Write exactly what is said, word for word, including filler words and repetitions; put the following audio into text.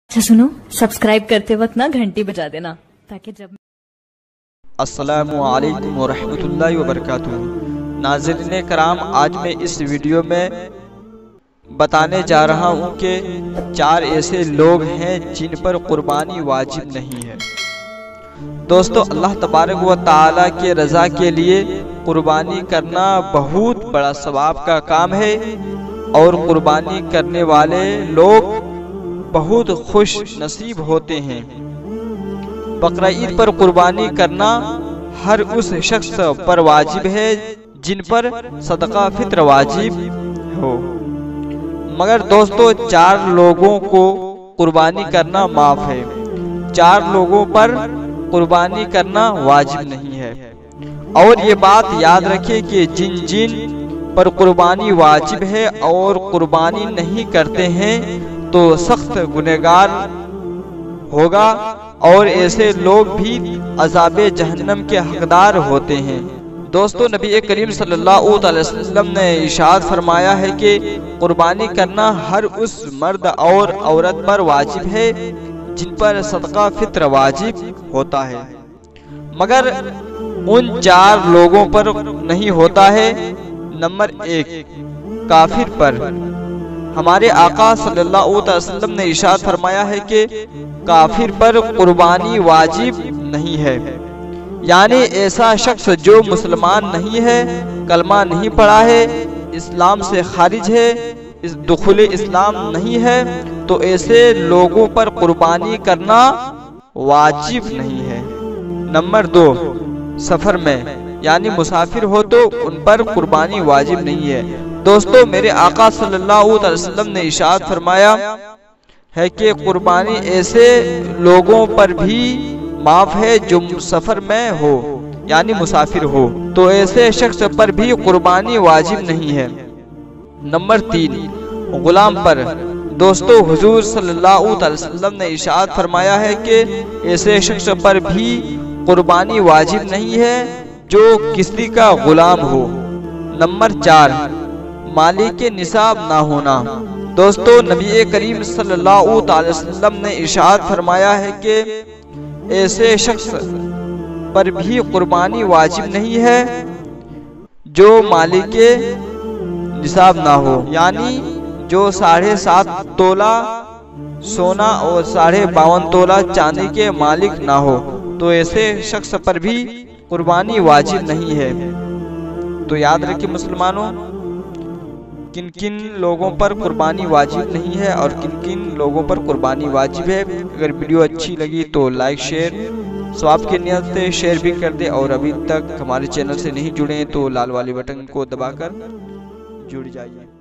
अच्छा सुनो, सब्सक्राइब करते वक्त ना घंटी बजा देना ताकि जब अस्सलामु अलैकुम वरहमतुल्लाहि वबरकातुहू। नाज़रीन कराम, आज मैं इस वीडियो में बताने जा रहा हूँ कि चार ऐसे लोग हैं जिन पर कुर्बानी वाजिब नहीं है। दोस्तों, अल्लाह तबारक व तआला के रज़ा के लिए कुर्बानी करना बहुत बड़ा सवाब का काम है और कुर्बानी करने वाले लोग बहुत खुश नसीब होते हैं। बकरा ईद पर कुर्बानी करना हर उस शख्स पर वाजिब है जिन पर सदका फित्र वाजिब हो, मगर दोस्तों चार लोगों को कुर्बानी करना माफ है, चार लोगों पर कुर्बानी करना वाजिब नहीं है। और ये बात याद रखें कि जिन जिन पर कुर्बानी वाजिब है और कुर्बानी नहीं करते हैं तो सख्त गुनहगार होगा और ऐसे लोग भी अज़ाबे जहन्नम के हकदार होते हैं। दोस्तों, नबी करीम सल्लल्लाहु अलैहि वसल्लम ने इरशाद फरमाया है कि कुर्बानी करना हर उस मर्द और औरत पर वाजिब है जिन पर सदका फित्र वाजिब होता है, मगर उन चार लोगों पर नहीं होता है। नंबर एक, काफिर पर। हमारे आका सल्लल्लाहु अलैहि वसल्लम ने इरशाद फरमाया है कि काफिर पर कुर्बानी वाजिब नहीं है, यानी ऐसा शख्स जो मुसलमान नहीं है, कलमा नहीं पढ़ा है, इस्लाम से खारिज है, इस दुखुल इस्लाम नहीं है, तो ऐसे लोगों पर कुर्बानी करना वाजिब नहीं है। नंबर दो, सफर में यानी मुसाफिर हो तो उन पर कुर्बानी वाजिब नहीं है। दोस्तों, मेरे आका सल्लल्लाहु अलैहि वसल्लम ने इरशाद फरमाया है कि कुर्बानी ऐसे लोगों पर भी माफ है जो सफर में हो यानी मुसाफिर हो, तो ऐसे शख्स पर भी कुर्बानी वाजिब नहीं है। नंबर तीन, गुलाम पर। दोस्तों, हुजूर सल्लल्लाहु अलैहि वसल्लम ने इरशाद फरमाया है कि ऐसे शख्स पर भी कुर्बानी वाजिब नहीं है जो किसी का गुलाम हो। नंबर चार, मालिक के निसाब ना होना। दोस्तों, नबी करीम सल्लल्लाहु अलैहि वसल्लम ने इरशाद फरमाया है कि ऐसे शख्स पर भी कुर्बानी वाजिब नहीं है जो मालिक के निसाब ना हो, यानी जो साढ़े सात तोला सोना और साढ़े बावन तोला चांदी के मालिक ना हो, तो ऐसे शख्स पर भी कुर्बानी वाजिब नहीं है। तो याद रखिए मुसलमानों, किन किन लोगों पर कुर्बानी वाजिब नहीं है और किन किन लोगों पर कुर्बानी वाजिब है। अगर वीडियो अच्छी लगी तो लाइक शेयर सवाब के नियत से शेयर भी कर दे, और अभी तक हमारे चैनल से नहीं जुड़े हैं तो लाल वाले बटन को दबाकर जुड़ जाइए।